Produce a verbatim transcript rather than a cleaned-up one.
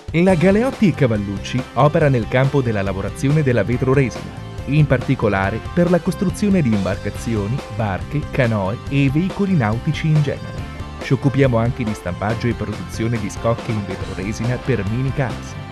La Galeotti Cavallucci opera nel campo della lavorazione della vetroresina, in particolare per la costruzione di imbarcazioni, barche, canoe e veicoli nautici in genere. Ci occupiamo anche di stampaggio e produzione di scocche in vetroresina per mini cars.